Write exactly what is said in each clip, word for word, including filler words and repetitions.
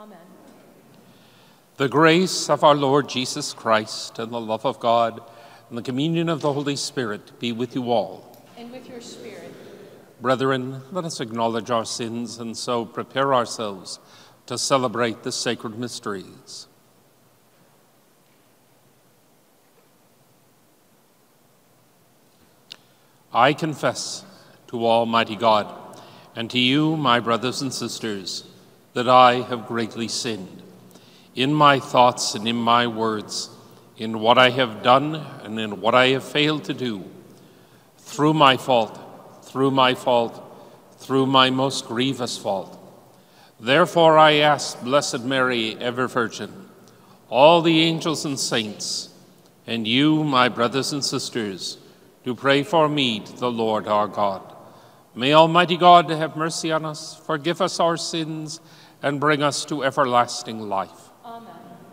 Amen. The grace of our Lord Jesus Christ and the love of God and the communion of the Holy Spirit be with you all. And with your spirit. Brethren, let us acknowledge our sins and so prepare ourselves to celebrate the sacred mysteries. I confess to Almighty God and to you, my brothers and sisters, that I have greatly sinned in my thoughts and in my words, in what I have done and in what I have failed to do, through my fault, through my fault, through my most grievous fault. Therefore I ask Blessed Mary, ever Virgin, all the angels and saints, and you, my brothers and sisters, to pray for me to the Lord our God. May Almighty God have mercy on us, forgive us our sins, and bring us to everlasting life. Amen.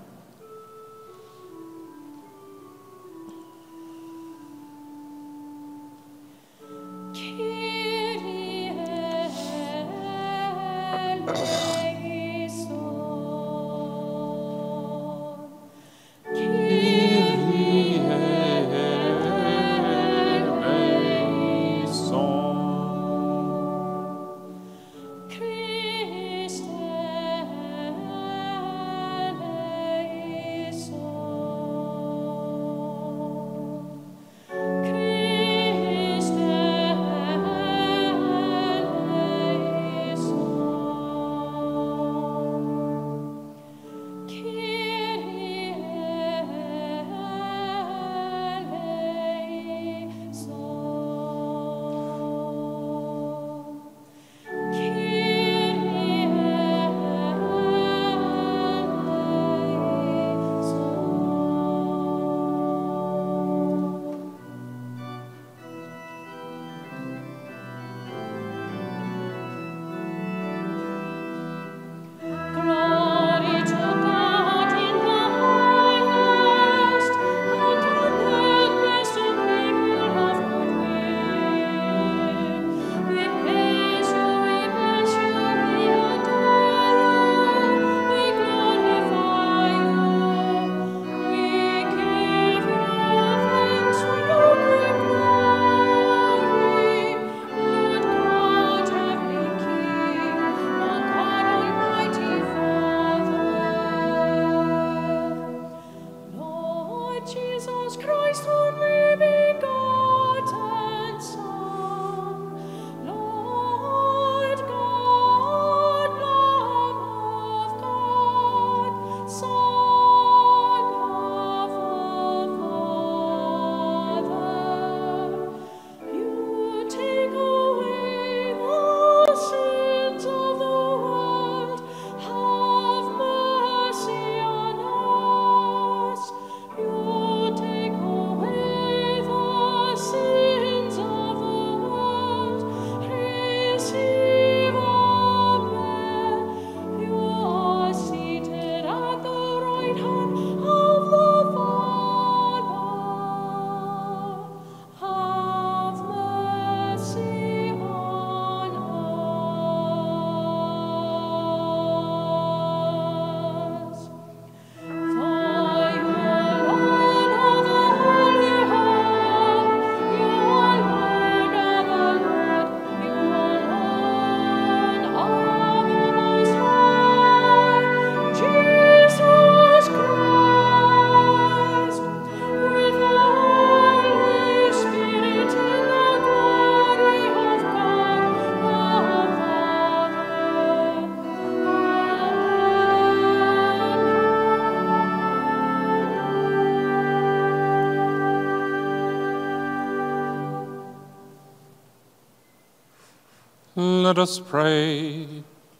Let us pray.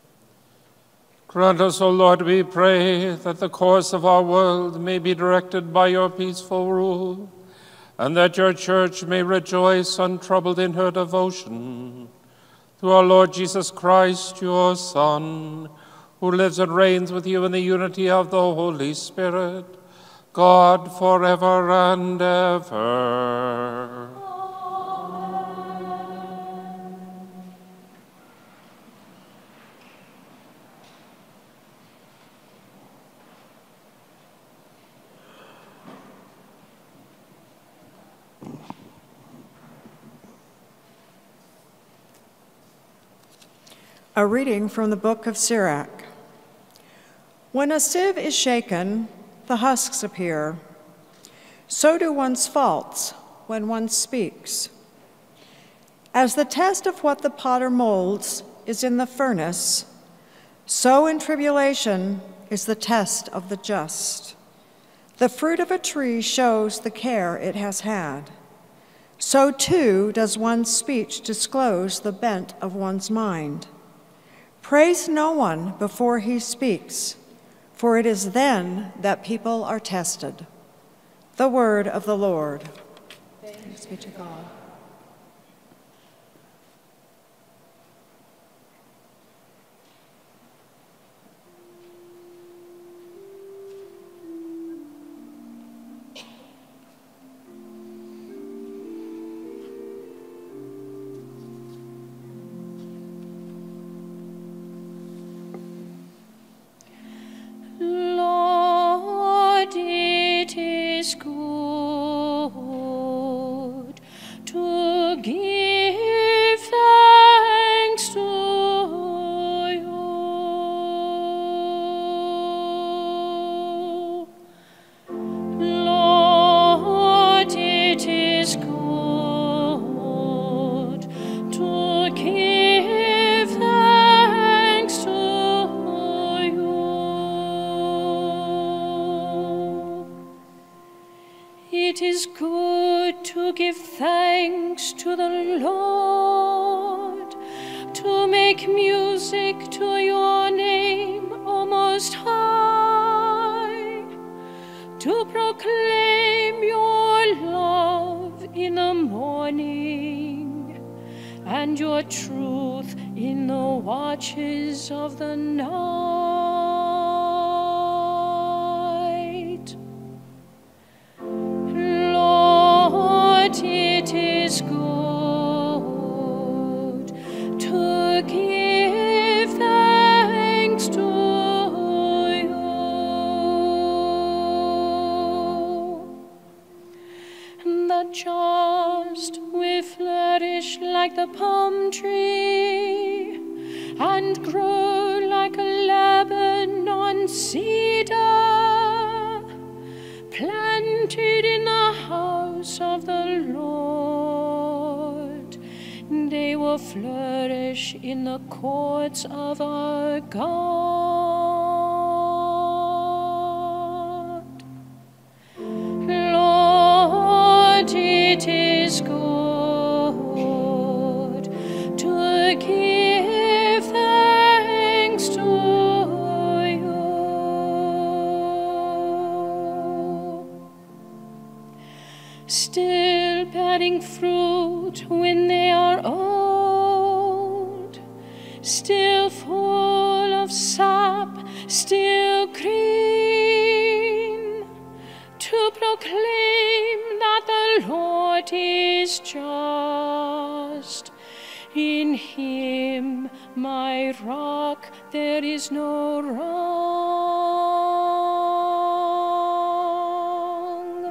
Grant us, O Lord, we pray, that the course of our world may be directed by your peaceful rule, and that your church may rejoice untroubled in her devotion. Through our Lord Jesus Christ, your Son, who lives and reigns with you in the unity of the Holy Spirit, God forever and ever. A reading from the book of Sirach. When a sieve is shaken, the husks appear. So do one's faults when one speaks. As the test of what the potter molds is in the furnace, so in tribulation is the test of the just. The fruit of a tree shows the care it has had. So too does one's speech disclose the bent of one's mind. Praise no one before he speaks, for it is then that people are tested. The word of the Lord. Thanks be to God. It is good to give thanks to the Lord, to make music to your name, O Most High, to proclaim your love in the morning and your truth in the watches of the night. It is good to give thanks to you. The just will flourish like the palm tree and grow like a Lebanon cedar, planted in the house of the Lord. They will flourish in the courts of our God. Lord, it is good to give thanks to you. Still bearing fruit when they are old, still full of sap, still green, to proclaim that the Lord is just. In him, my rock, there is no wrong.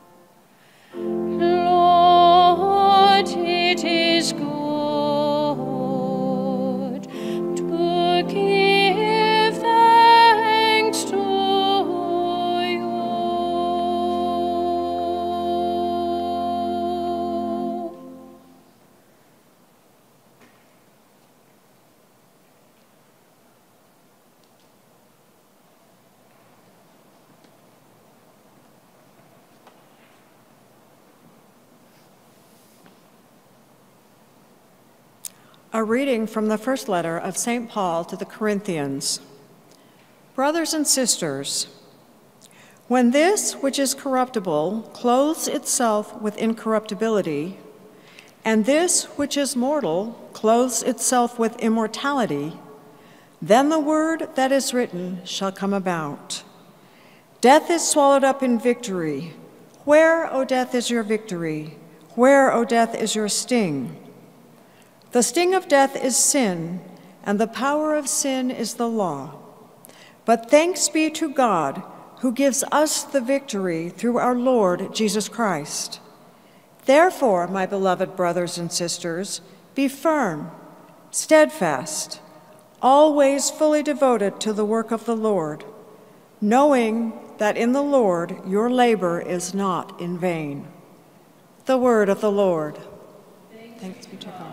Lord, it is good to give thanks to you. A reading from the first letter of Saint Paul to the Corinthians. Brothers and sisters, when this which is corruptible clothes itself with incorruptibility, and this which is mortal clothes itself with immortality, then the word that is written shall come about. Death is swallowed up in victory. Where, O death, is your victory? Where, O death, is your sting? The sting of death is sin, and the power of sin is the law. But thanks be to God, who gives us the victory through our Lord Jesus Christ. Therefore, my beloved brothers and sisters, be firm, steadfast, always fully devoted to the work of the Lord, knowing that in the Lord your labor is not in vain. The word of the Lord. Thanks be to God.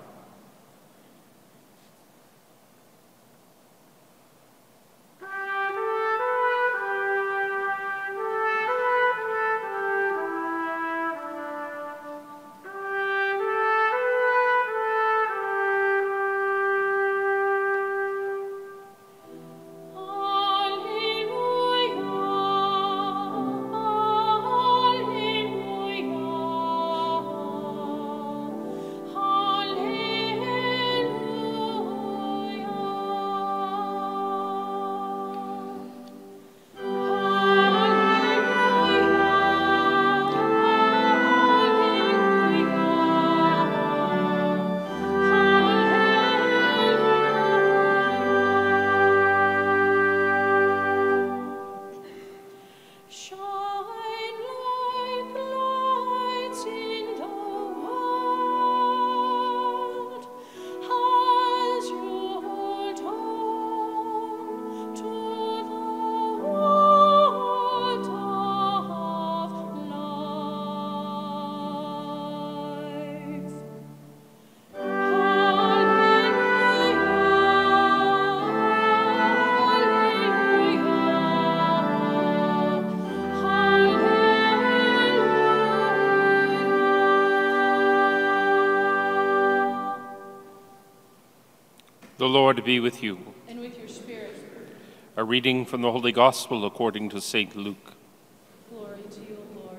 The Lord be with you. And with your spirit. A reading from the Holy Gospel according to Saint Luke. Glory to you, Lord.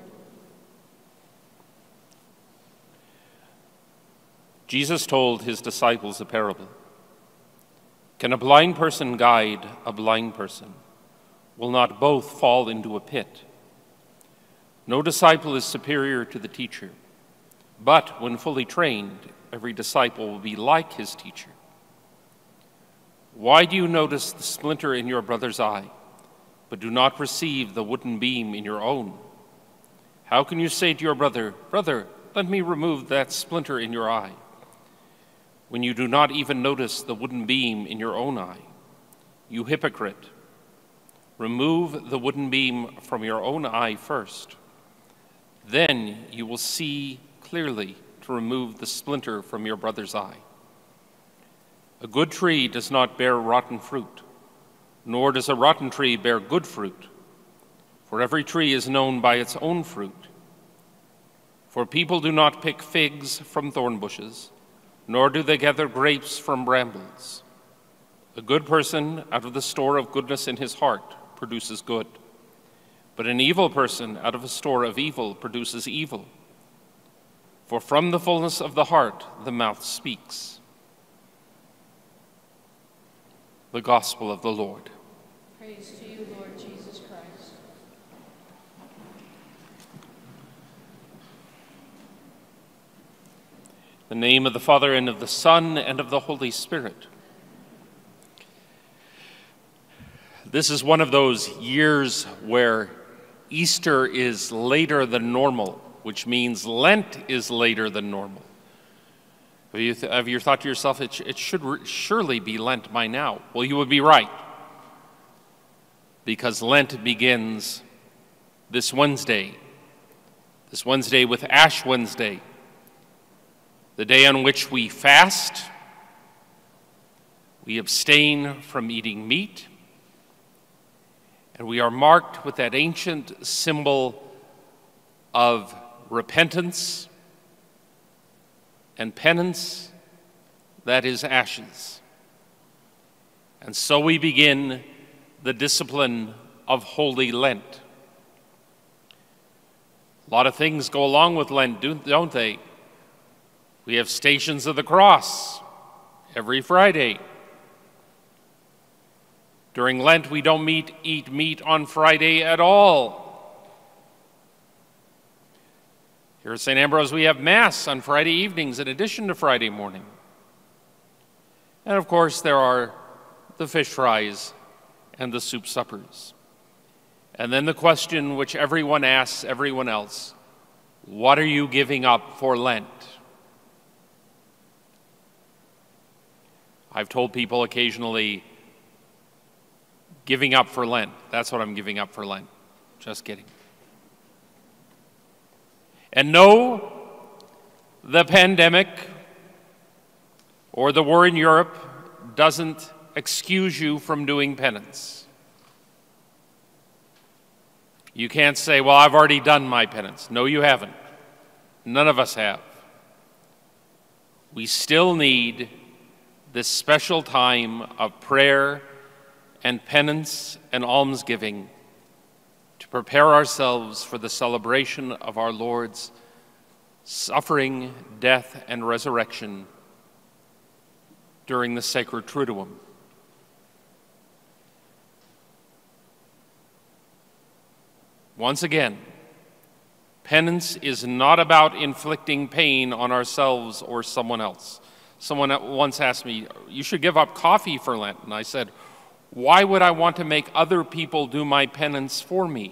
Jesus told his disciples a parable. Can a blind person guide a blind person? Will not both fall into a pit? No disciple is superior to the teacher, but when fully trained, every disciple will be like his teacher. Why do you notice the splinter in your brother's eye, but do not perceive the wooden beam in your own? How can you say to your brother, "Brother, let me remove that splinter in your eye," when you do not even notice the wooden beam in your own eye? You hypocrite! Remove the wooden beam from your own eye first. Then you will see clearly to remove the splinter from your brother's eye. A good tree does not bear rotten fruit, nor does a rotten tree bear good fruit, for every tree is known by its own fruit. For people do not pick figs from thorn bushes, nor do they gather grapes from brambles. A good person out of the store of goodness in his heart produces good, but an evil person out of a store of evil produces evil. For from the fullness of the heart the mouth speaks. The Gospel of the Lord. Praise to you, Lord Jesus Christ. In the name of the Father, and of the Son, and of the Holy Spirit. This is one of those years where Easter is later than normal, which means Lent is later than normal. Have you, th- have you thought to yourself, it, sh- it should re- surely be Lent by now? Well, you would be right, because Lent begins this Wednesday, this Wednesday with Ash Wednesday, the day on which we fast, we abstain from eating meat, and we are marked with that ancient symbol of repentance and penance, that is ashes. And so we begin the discipline of Holy Lent. A lot of things go along with Lent, don't they? We have Stations of the Cross every Friday. During Lent, we don't meet, eat meat on Friday at all. Here at Saint Ambrose, we have Mass on Friday evenings in addition to Friday morning. And of course, there are the fish fries and the soup suppers. And then the question which everyone asks everyone else, what are you giving up for Lent? I've told people occasionally, giving up for Lent. That's what I'm giving up for Lent. Just kidding. And no, the pandemic or the war in Europe doesn't excuse you from doing penance. You can't say, well, I've already done my penance. No, you haven't. None of us have. We still need this special time of prayer and penance and almsgiving to prepare ourselves for the celebration of our Lord's suffering, death, and resurrection during the sacred Triduum. Once again, penance is not about inflicting pain on ourselves or someone else. Someone once asked me, you should give up coffee for Lent. And I said, why would I want to make other people do my penance for me?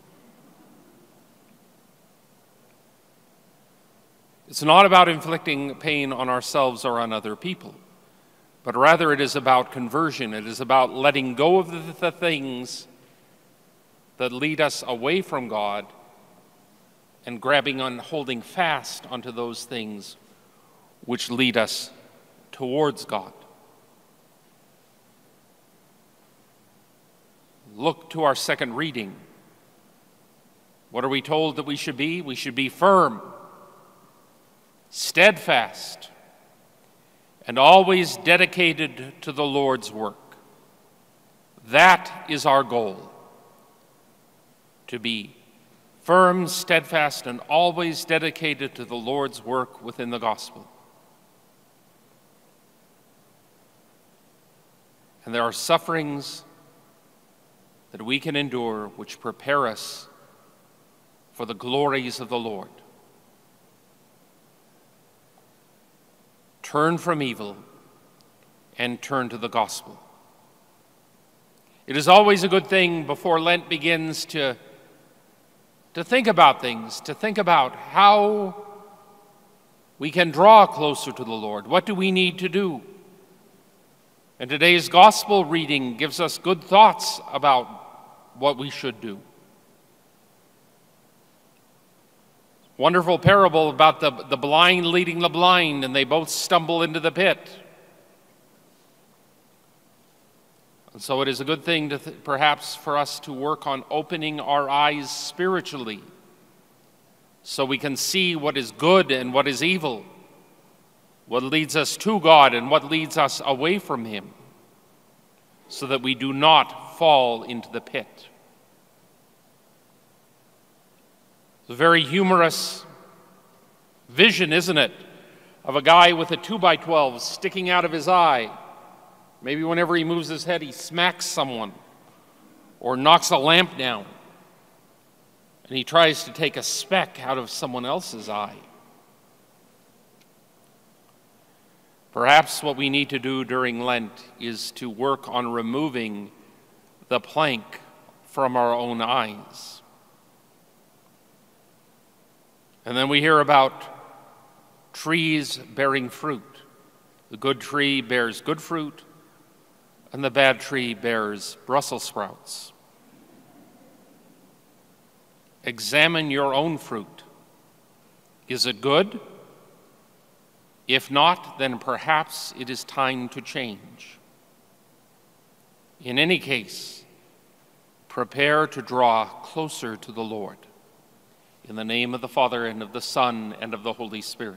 It's not about inflicting pain on ourselves or on other people, but rather it is about conversion. It is about letting go of the, the things that lead us away from God and grabbing on, holding fast onto those things which lead us towards God. Look to our second reading. What are we told that we should be? We should be firm, steadfast, and always dedicated to the Lord's work. That is our goal. To be firm, steadfast, and always dedicated to the Lord's work within the gospel. And there are sufferings that we can endure which prepare us for the glories of the Lord. Turn from evil and turn to the gospel. It is always a good thing before Lent begins to to think about things, to think about how we can draw closer to the Lord. What do we need to do? And today's gospel reading gives us good thoughts about what we should do. Wonderful parable about the, the blind leading the blind, and they both stumble into the pit. And so it is a good thing to th- perhaps for us to work on opening our eyes spiritually so we can see what is good and what is evil, what leads us to God and what leads us away from Him, so that we do not fall into the pit. It's a very humorous vision, isn't it, of a guy with a two by twelve sticking out of his eye. Maybe whenever he moves his head, he smacks someone or knocks a lamp down. And he tries to take a speck out of someone else's eye. Perhaps what we need to do during Lent is to work on removing the plank from our own eyes. And then we hear about trees bearing fruit. The good tree bears good fruit, and the bad tree bears Brussels sprouts. Examine your own fruit. Is it good? If not, then perhaps it is time to change. In any case, prepare to draw closer to the Lord. In the name of the Father, and of the Son, and of the Holy Spirit.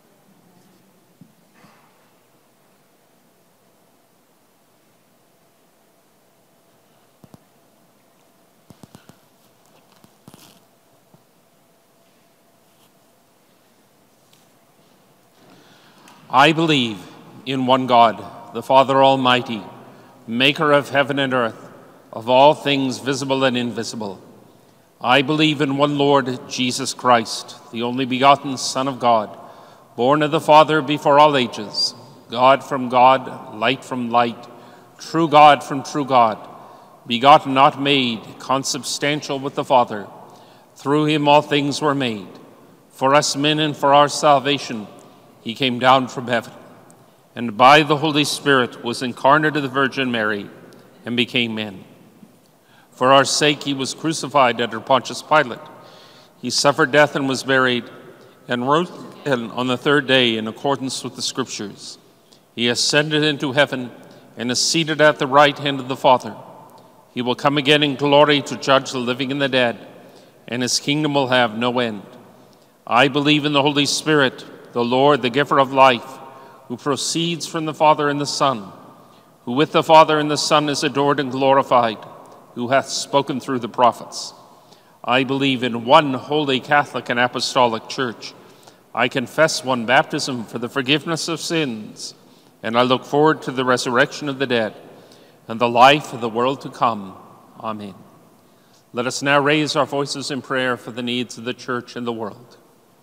I believe in one God, the Father Almighty, maker of heaven and earth, of all things visible and invisible. I believe in one Lord, Jesus Christ, the only begotten Son of God, born of the Father before all ages, God from God, light from light, true God from true God, begotten, not made, consubstantial with the Father. Through him all things were made. For us men and for our salvation, he came down from heaven and by the Holy Spirit was incarnate of the Virgin Mary and became man. For our sake he was crucified under Pontius Pilate. He suffered death and was buried, and rose again on the third day in accordance with the Scriptures. He ascended into heaven and is seated at the right hand of the Father. He will come again in glory to judge the living and the dead, and his kingdom will have no end. I believe in the Holy Spirit, the Lord, the giver of life, who proceeds from the Father and the Son, who with the Father and the Son is adored and glorified, who hath spoken through the prophets. I believe in one holy Catholic and Apostolic Church. I confess one baptism for the forgiveness of sins, and I look forward to the resurrection of the dead and the life of the world to come. Amen. Let us now raise our voices in prayer for the needs of the Church and the world.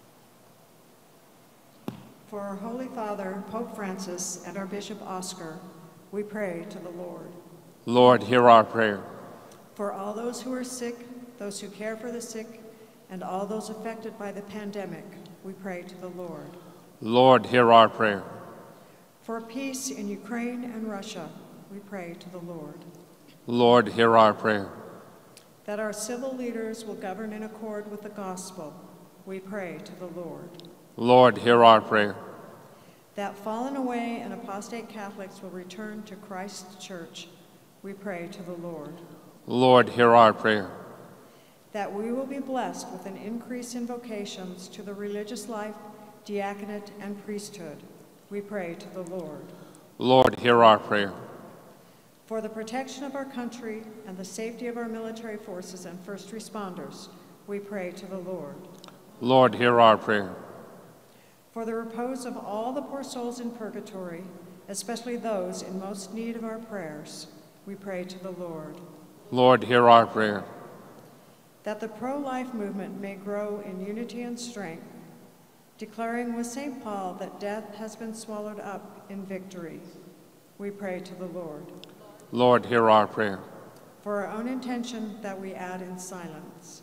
For our Holy Father, Pope Francis, and our Bishop Oscar, we pray to the Lord. Lord, hear our prayer. For all those who are sick, those who care for the sick, and all those affected by the pandemic, we pray to the Lord. Lord, hear our prayer. For peace in Ukraine and Russia, we pray to the Lord. Lord, hear our prayer. That our civil leaders will govern in accord with the gospel, we pray to the Lord. Lord, hear our prayer. That fallen away and apostate Catholics will return to Christ's church, we pray to the Lord. Lord, hear our prayer. That we will be blessed with an increase in vocations to the religious life, diaconate, and priesthood, we pray to the Lord. Lord, hear our prayer. For the protection of our country and the safety of our military forces and first responders, we pray to the Lord. Lord, hear our prayer. For the repose of all the poor souls in purgatory, especially those in most need of our prayers, we pray to the Lord. Lord, hear our prayer. That the pro-life movement may grow in unity and strength, declaring with Saint Paul that death has been swallowed up in victory, we pray to the Lord. Lord, hear our prayer. For our own intention, that we add in silence.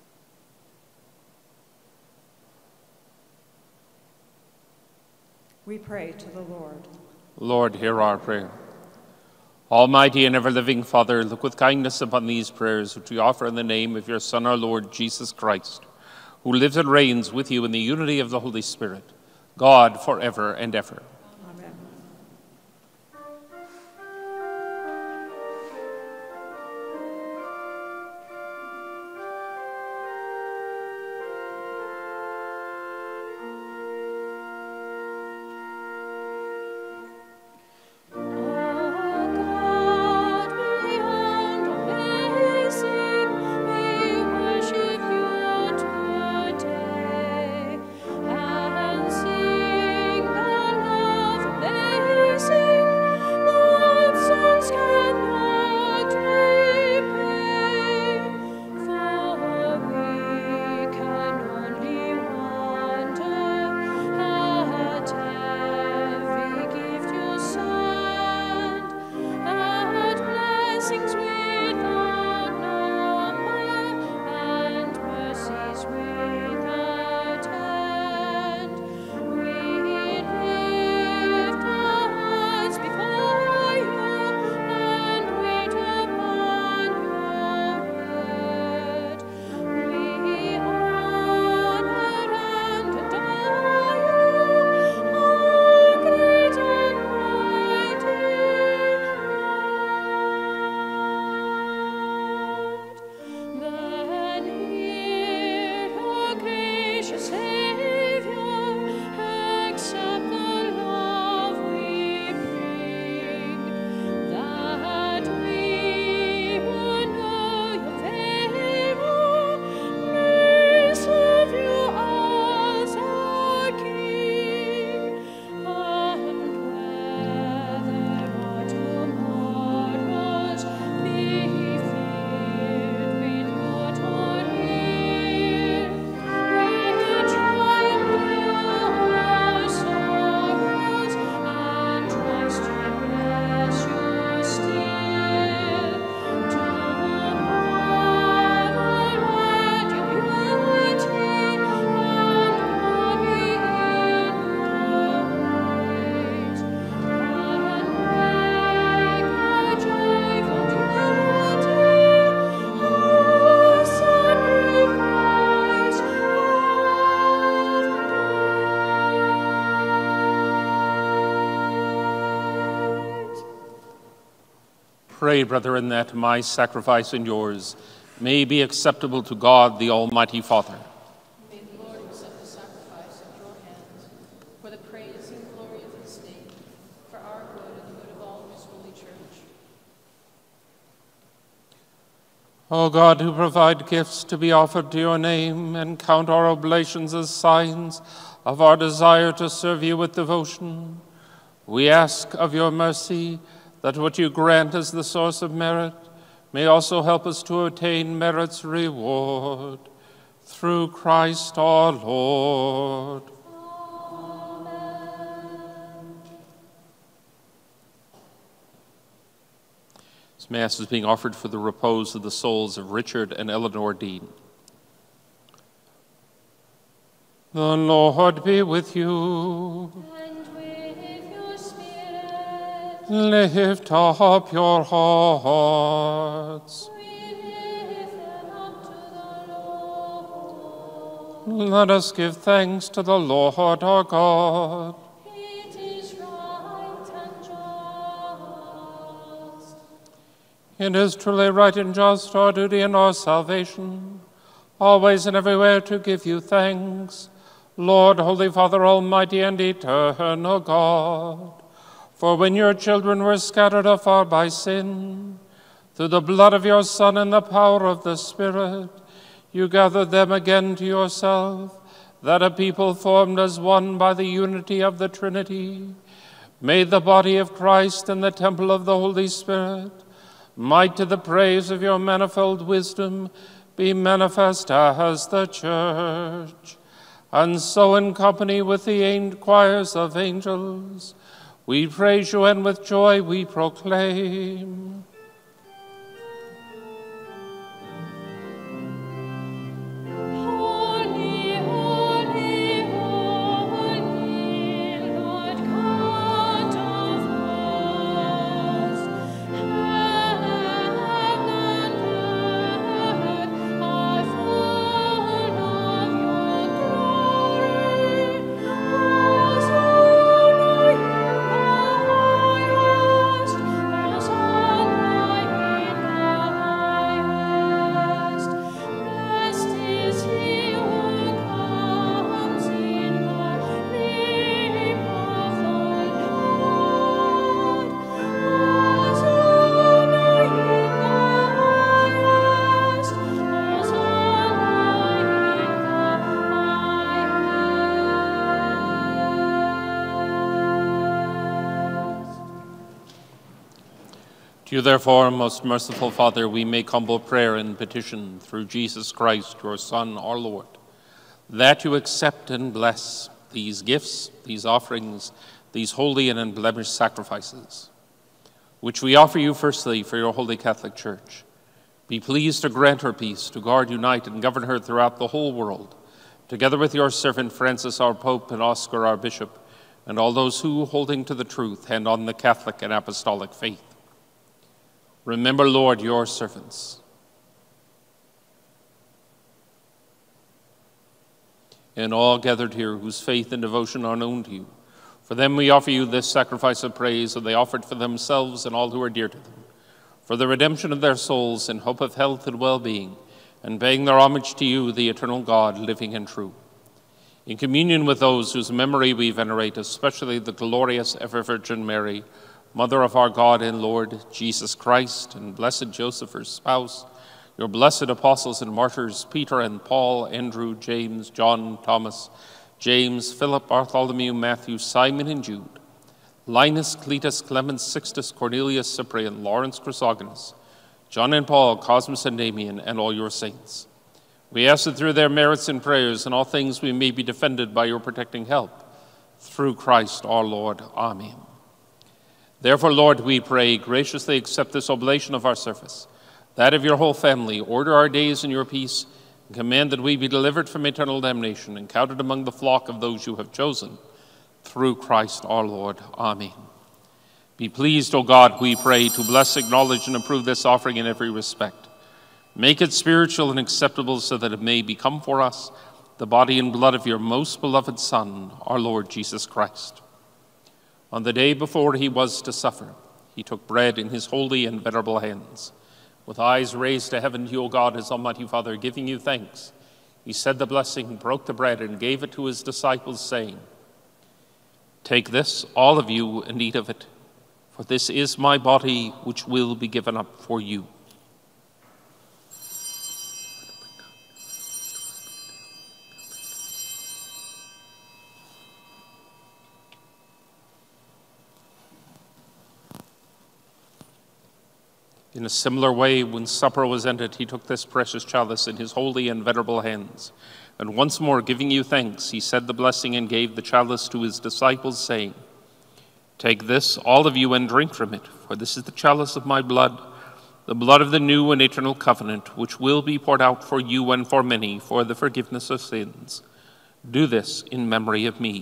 We pray to the Lord. Lord, hear our prayer. Almighty and ever-living Father, look with kindness upon these prayers which we offer in the name of your Son, our Lord Jesus Christ, who lives and reigns with you in the unity of the Holy Spirit, God forever and ever. Amen. Sing the Pray, brethren, that my sacrifice and yours may be acceptable to God, the Almighty Father. May the Lord accept the sacrifice at your hands for the praise and glory of his name, for our good and the good of all his holy church. O God, who provide gifts to be offered to your name and count our oblations as signs of our desire to serve you with devotion, we ask of your mercy that what you grant as the source of merit may also help us to attain merit's reward. Through Christ our Lord. Amen. This Mass is being offered for the repose of the souls of Richard and Eleanor Dean. The Lord be with you. And with your spirit. Lift up your hearts. We lift them up to the Lord. Let us give thanks to the Lord our God. It is right and just. It is truly right and just, our duty and our salvation, always and everywhere to give you thanks, Lord, Holy Father, Almighty and eternal God. For when your children were scattered afar by sin, through the blood of your Son and the power of the Spirit, you gathered them again to yourself, that a people formed as one by the unity of the Trinity, made the body of Christ and the temple of the Holy Spirit, might to the praise of your manifold wisdom be manifest as the Church. And so in company with the ancient choirs of angels, we praise you, and with joy we proclaim. Holy, holy, holy, Lord God of hosts, heaven and earth are full of your glory. Hosanna in the highest, Hosanna in the highest. Blessed is he who comes in the name of the Lord. Hosanna in the highest, Hosanna in the highest. To you, therefore, most merciful Father, we make humble prayer and petition through Jesus Christ, your Son, our Lord, that you accept and bless these gifts, these offerings, these holy and unblemished sacrifices, which we offer you firstly for your holy Catholic Church. Be pleased to grant her peace, to guard, unite, and govern her throughout the whole world, together with your servant Francis, our Pope, and Oscar, our Bishop, and all those who, holding to the truth, hand on the Catholic and Apostolic faith. Remember, Lord, your servants, and all gathered here whose faith and devotion are known to you. For them we offer you this sacrifice of praise that they offered for themselves and all who are dear to them, for the redemption of their souls in hope of health and well-being, and paying their homage to you, the eternal God, living and true. In communion with those whose memory we venerate, especially the glorious ever-Virgin Mary, Mother of our God and Lord Jesus Christ, and blessed Joseph, her spouse, your blessed apostles and martyrs, Peter and Paul, Andrew, James, John, Thomas, James, Philip, Bartholomew, Matthew, Simon, and Jude, Linus, Cletus, Clemens, Sixtus, Cornelius, Cyprian, Lawrence, Chrysogonus, John and Paul, Cosmas and Damian, and all your saints. We ask that through their merits and prayers in all things we may be defended by your protecting help. Through Christ our Lord. Amen. Therefore, Lord, we pray, graciously accept this oblation of our service, that of your whole family. Order our days in your peace, and command that we be delivered from eternal damnation and counted among the flock of those you have chosen. Through Christ our Lord. Amen. Be pleased, O God, we pray, to bless, acknowledge, and approve this offering in every respect. Make it spiritual and acceptable, so that it may become for us the body and blood of your most beloved Son, our Lord Jesus Christ. On the day before he was to suffer, he took bread in his holy and venerable hands. With eyes raised to heaven to you, O God, his almighty Father, giving you thanks, he said the blessing, broke the bread, and gave it to his disciples, saying, "Take this, all of you, and eat of it, for this is my body, which will be given up for you." In a similar way, when supper was ended, he took this precious chalice in his holy and venerable hands, and once more giving you thanks, he said the blessing and gave the chalice to his disciples, saying, "Take this, all of you, and drink from it, for this is the chalice of my blood, the blood of the new and eternal covenant, which will be poured out for you and for many for the forgiveness of sins. Do this in memory of me."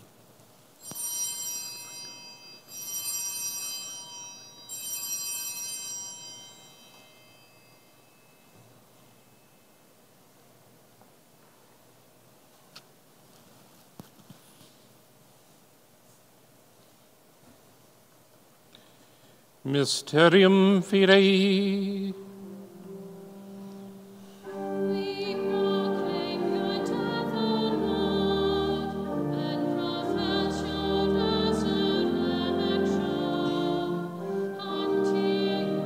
Mysterium Fidei. We proclaim your death, O Lord, and profess your resurrection until you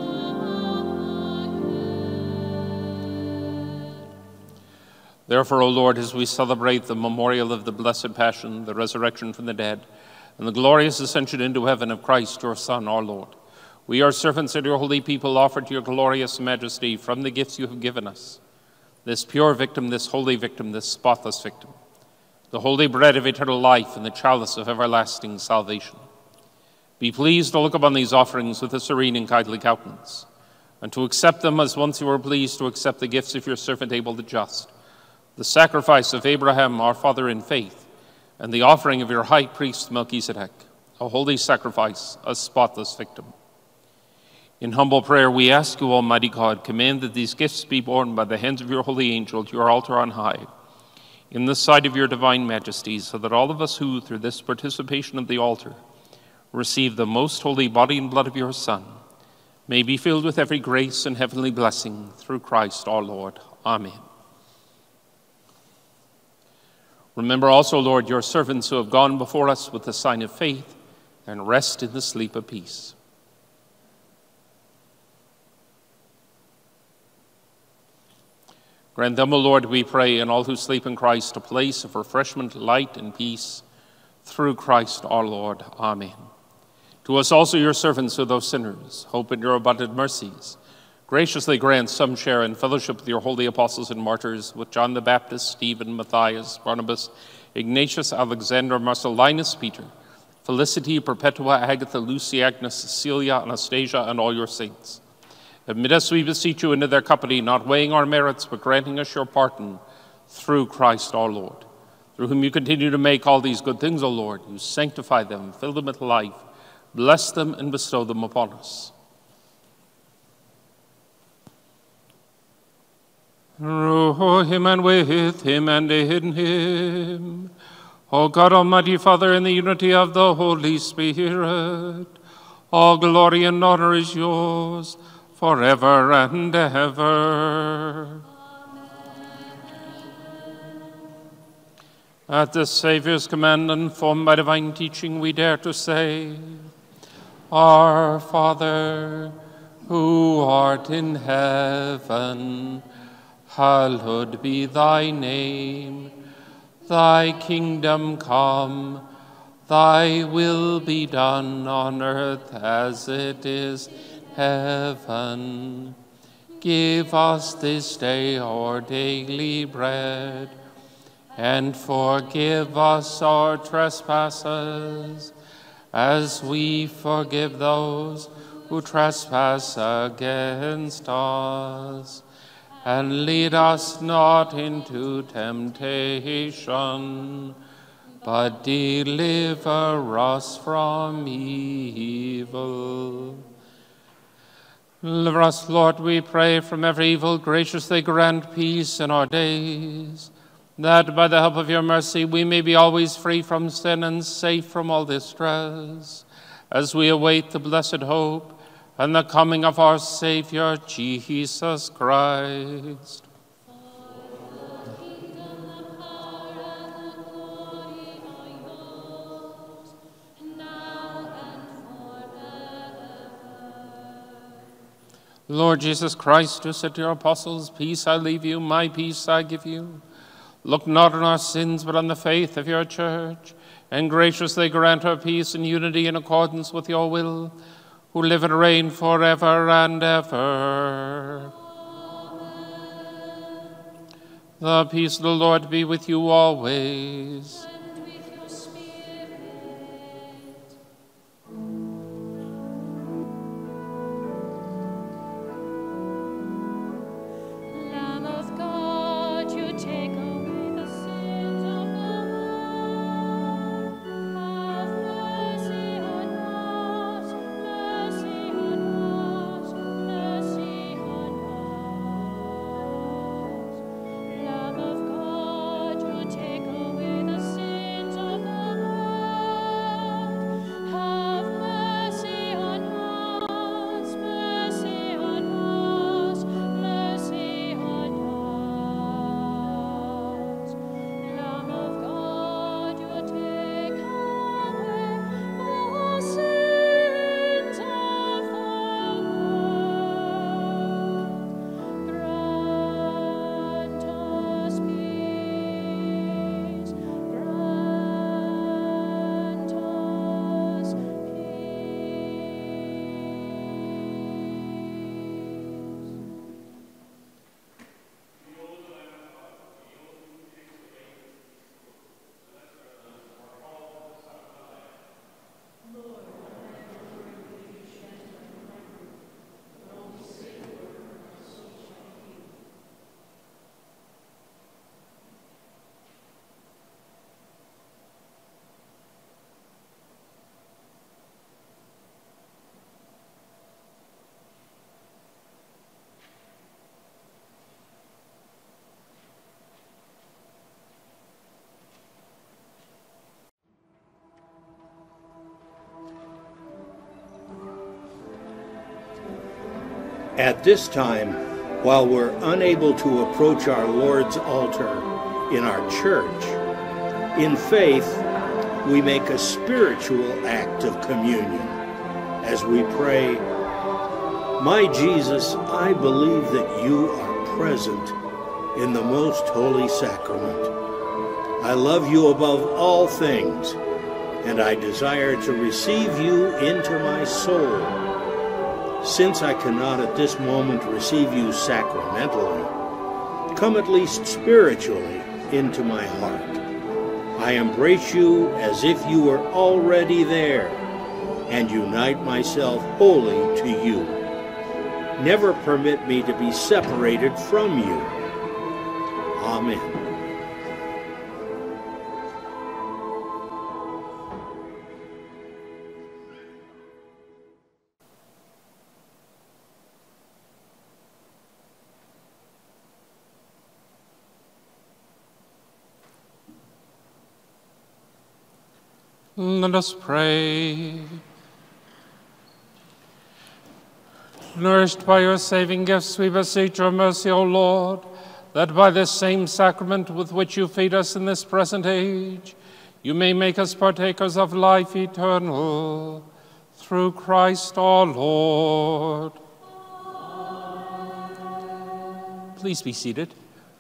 come again. Therefore, O Lord, as we celebrate the memorial of the blessed Passion, the resurrection from the dead, and the glorious ascension into heaven of Christ, your Son, our Lord, we, your servants and your holy people, offer to your glorious majesty from the gifts you have given us, this pure victim, this holy victim, this spotless victim, the holy bread of eternal life and the chalice of everlasting salvation. Be pleased to look upon these offerings with a serene and kindly countenance, and to accept them as once you were pleased to accept the gifts of your servant Abel the just, the sacrifice of Abraham, our father in faith, and the offering of your high priest Melchizedek, a holy sacrifice, a spotless victim. In humble prayer, we ask you, Almighty God, command that these gifts be borne by the hands of your holy angel to your altar on high, in the sight of your divine majesty, so that all of us who, through this participation of the altar, receive the most holy body and blood of your Son, may be filled with every grace and heavenly blessing through Christ our Lord. Amen. Remember also, Lord, your servants who have gone before us with the sign of faith, and rest in the sleep of peace. Grant them, O Lord, we pray, and all who sleep in Christ, a place of refreshment, light, and peace, through Christ our Lord. Amen. To us also, your servants, who though sinners, hope in your abundant mercies, graciously grant some share in fellowship with your holy apostles and martyrs, with John the Baptist, Stephen, Matthias, Barnabas, Ignatius, Alexander, Marcellinus, Peter, Felicity, Perpetua, Agatha, Lucy, Agnes, Cecilia, Anastasia, and all your saints. Admit us, we beseech you, into their company, not weighing our merits, but granting us your pardon through Christ our Lord, through whom you continue to make all these good things, O Lord. You sanctify them, fill them with life, bless them, and bestow them upon us. Through him and with him and in him, O God, Almighty Father, in the unity of the Holy Spirit, all glory and honor is yours forever and ever. At the Savior's command, informed by divine teaching, we dare to say, Our Father, who art in heaven, hallowed be thy name. Thy kingdom come, thy will be done on earth as it is in heaven. Give us this day our daily bread, and forgive us our trespasses, as we forgive those who trespass against us. And lead us not into temptation, but deliver us from evil. Deliver us, Lord, we pray, from every evil. Graciously grant peace in our days, that by the help of your mercy we may be always free from sin and safe from all distress, as we await the blessed hope and the coming of our Savior, Jesus Christ. Lord Jesus Christ, who said to your apostles, "Peace I leave you, my peace I give you," look not on our sins, but on the faith of your church, and graciously grant her peace and unity in accordance with your will, who live and reign forever and ever. Amen. The peace of the Lord be with you always. And with your spirit. Lamb of God, you take away the sins of the world. Have mercy on us, mercy on us, mercy on us. Lamb of God, you take away the sins of the world. Have mercy on us, mercy on us, mercy on us. Lamb of God, you take away the sins of the world. Grant us peace, grant us At this time, while we're unable to approach our Lord's altar in our church, in faith, we make a spiritual act of communion as we pray, "My Jesus, I believe that you are present in the most holy sacrament. I love you above all things, and I desire to receive you into my soul. Since I cannot at this moment receive you sacramentally, come at least spiritually into my heart. I embrace you as if you were already there, and unite myself wholly to you. Never permit me to be separated from you. Amen." Let us pray. Nourished by your saving gifts, we beseech your mercy, O Lord, that by this same sacrament with which you feed us in this present age, you may make us partakers of life eternal, through Christ our Lord. Amen. Please be seated.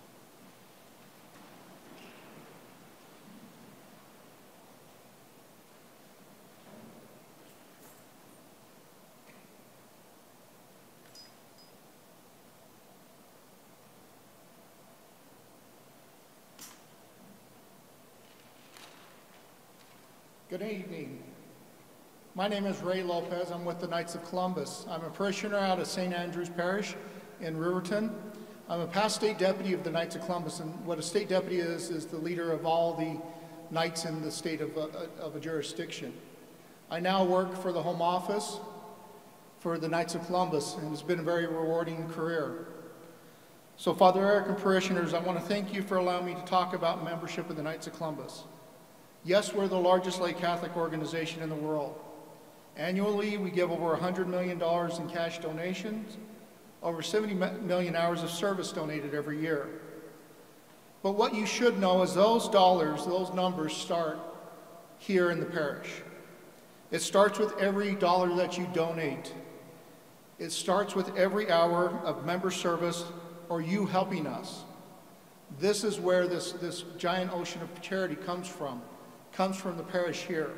Good evening. My name is Ray Lopez. I'm with the Knights of Columbus. I'm a parishioner out of Saint Andrew's Parish in Riverton. I'm a past state deputy of the Knights of Columbus, and what a state deputy is, is the leader of all the knights in the state of a, of a jurisdiction. I now work for the Home Office for the Knights of Columbus, and it's been a very rewarding career. So, Father Eric and parishioners, I want to thank you for allowing me to talk about membership of the Knights of Columbus. Yes, we're the largest lay Catholic organization in the world. Annually, we give over one hundred million dollars in cash donations, over seventy million hours of service donated every year. But what you should know is those dollars, those numbers start here in the parish. It starts with every dollar that you donate. It starts with every hour of member service or you helping us. This is where this, this giant ocean of charity comes from, comes from the parish here.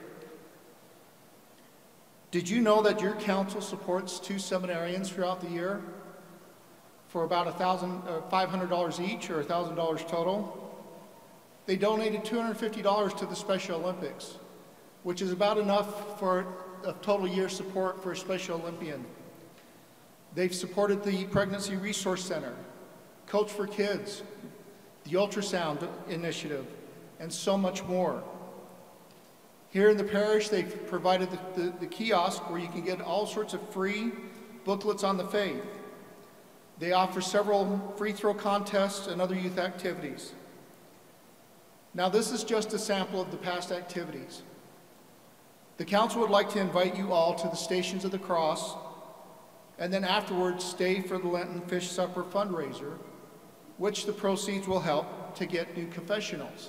Did you know that your council supports two seminarians throughout the year for about one thousand five hundred dollars each, or one thousand dollars total? They donated two hundred fifty dollars to the Special Olympics, which is about enough for a total year support for a Special Olympian. They've supported the Pregnancy Resource Center, Coach for Kids, the Ultrasound Initiative, and so much more. Here in the parish, they've provided the, the, the kiosk where you can get all sorts of free booklets on the faith. They offer several free throw contests and other youth activities. Now, this is just a sample of the past activities. The council would like to invite you all to the Stations of the Cross, and then afterwards stay for the Lenten Fish Supper fundraiser, which the proceeds will help to get new confessionals.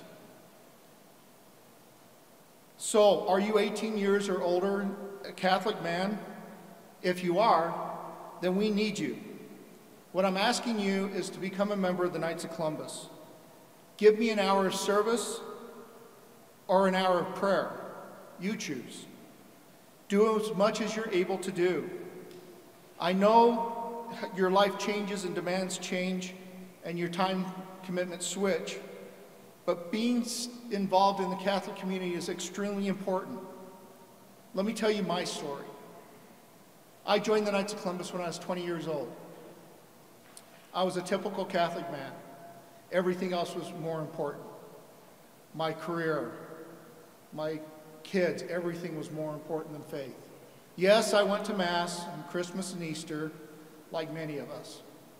So, are you eighteen years or older, a Catholic man? If you are, then we need you. What I'm asking you is to become a member of the Knights of Columbus. Give me an hour of service or an hour of prayer. You choose. Do as much as you're able to do. I know your life changes and demands change and your time commitments switch, but being involved in the Catholic community is extremely important. Let me tell you my story. I joined the Knights of Columbus when I was twenty years old. I was a typical Catholic man. Everything else was more important. My career, my kids, everything was more important than faith. Yes, I went to Mass on Christmas and Easter, like many of us.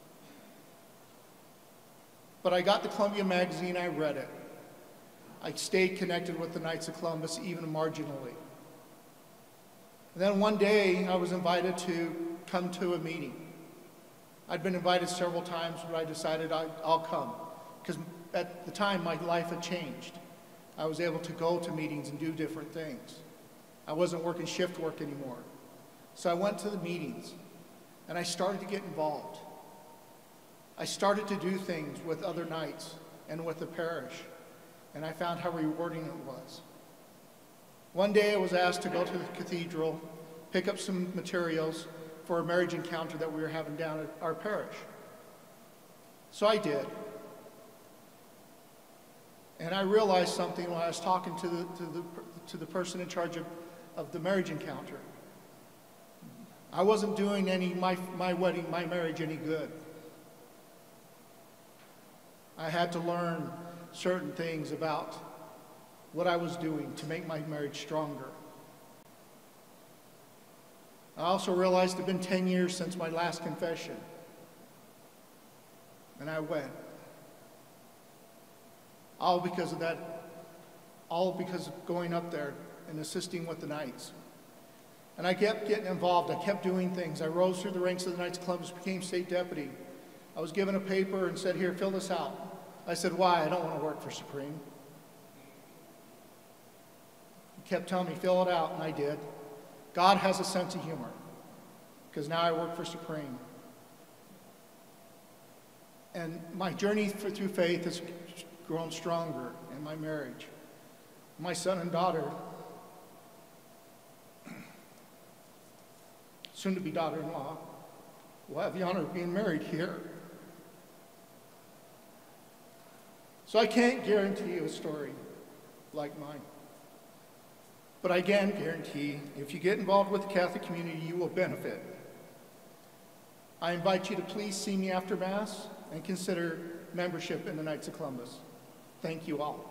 But I got the Columbia magazine, I read it. I stayed connected with the Knights of Columbus, even marginally. And then one day, I was invited to come to a meeting. I'd been invited several times, but I decided I'd, I'll come. Because at the time, my life had changed. I was able to go to meetings and do different things. I wasn't working shift work anymore. So I went to the meetings, and I started to get involved. I started to do things with other knights and with the parish, and I found how rewarding it was. One day I was asked to go to the cathedral, pick up some materials for a marriage encounter that we were having down at our parish. So I did. And I realized something when I was talking to the, to the, to the person in charge of, of the marriage encounter. I wasn't doing any, my, my wedding, my marriage any good. I had to learn certain things about what I was doing to make my marriage stronger. I also realized it had been ten years since my last confession. And I went. All because of that, all because of going up there and assisting with the Knights. And I kept getting involved. I kept doing things. I rose through the ranks of the Knights of Columbus, became state deputy. I was given a paper and said, here, fill this out. I said, why? I don't want to work for Supreme. He kept telling me, fill it out, and I did. God has a sense of humor, because now I work for Supreme. And my journey for, through faith has grown stronger in my marriage. My son and daughter, soon-to-be daughter-in-law, will have the honor of being married here. So I can't guarantee you a story like mine. But I can guarantee if you get involved with the Catholic community, you will benefit. I invite you to please see me after Mass and consider membership in the Knights of Columbus. Thank you all.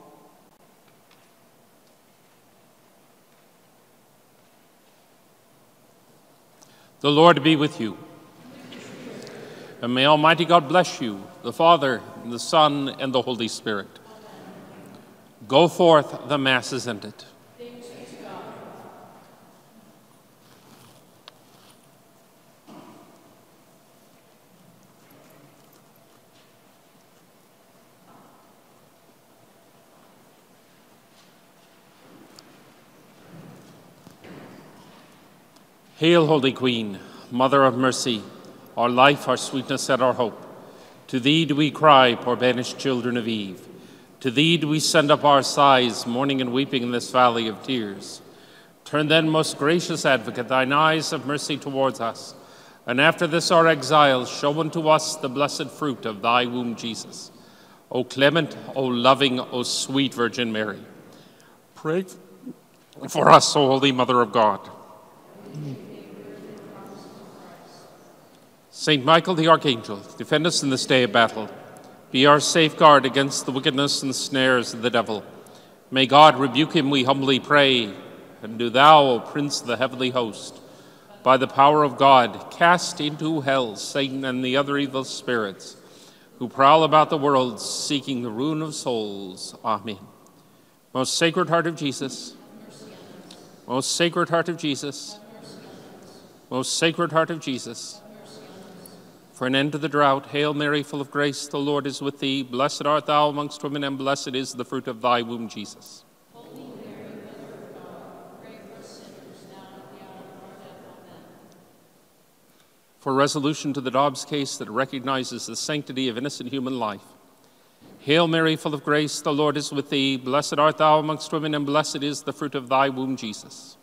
The Lord be with you. And may Almighty God bless you, the Father, and the Son, and the Holy Spirit. Go forth, the Mass is ended. Hail, Holy Queen, Mother of Mercy, our life, our sweetness, and our hope. To thee do we cry, poor banished children of Eve. To thee do we send up our sighs, mourning and weeping in this valley of tears. Turn then, most gracious Advocate, thine eyes of mercy towards us, and after this our exile, show unto us the blessed fruit of thy womb, Jesus. O clement, O loving, O sweet Virgin Mary, pray for us, O Holy Mother of God. Saint Michael the Archangel, defend us in this day of battle. Be our safeguard against the wickedness and snares of the devil. May God rebuke him, we humbly pray. And do thou, O Prince of the heavenly host, by the power of God, cast into hell Satan and the other evil spirits who prowl about the world seeking the ruin of souls. Amen. Most Sacred Heart of Jesus, most Sacred Heart of Jesus, most Sacred Heart of Jesus, for an end to the drought, Hail Mary, full of grace, the Lord is with thee. Blessed art thou amongst women, and blessed is the fruit of thy womb, Jesus. Holy Mary, Mother of God, pray for us sinners, now and at the hour of our death. Amen. For resolution to the Dobbs case that recognizes the sanctity of innocent human life. Hail Mary, full of grace, the Lord is with thee. Blessed art thou amongst women, and blessed is the fruit of thy womb, Jesus.